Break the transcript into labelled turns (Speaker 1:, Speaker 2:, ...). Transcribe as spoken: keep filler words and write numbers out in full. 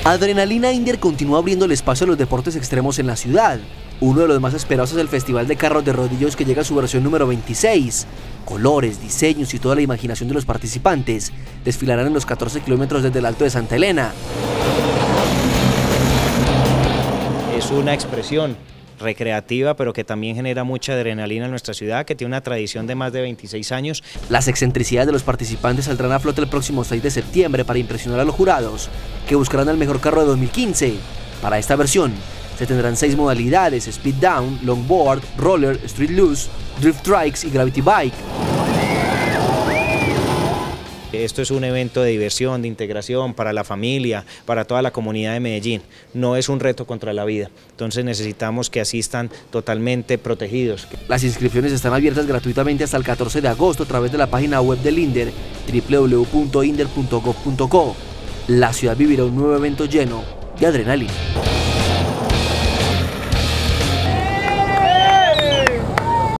Speaker 1: Adrenalina Inder continúa abriendo el espacio a los deportes extremos en la ciudad. Uno de los más esperados es el Festival de Carros de Rodillos, que llega a su versión número veintiséis. Colores, diseños y toda la imaginación de los participantes desfilarán en los catorce kilómetros desde el Alto de Santa Elena.
Speaker 2: Es una expresión recreativa, pero que también genera mucha adrenalina en nuestra ciudad, que tiene una tradición de más de veintiséis años.
Speaker 1: Las excentricidades de los participantes saldrán a flote el próximo seis de septiembre para impresionar a los jurados, que buscarán el mejor carro de dos mil quince. Para esta versión se tendrán seis modalidades: Speed Down, Longboard, Roller, Street Loose, Drift Trikes y Gravity Bike.
Speaker 2: Esto es un evento de diversión, de integración para la familia, para toda la comunidad de Medellín. No es un reto contra la vida, entonces necesitamos que asistan totalmente protegidos.
Speaker 1: Las inscripciones están abiertas gratuitamente hasta el catorce de agosto a través de la página web del Inder, doble u doble u doble u punto inder punto gov punto co. La ciudad vivirá un nuevo evento lleno de adrenalina.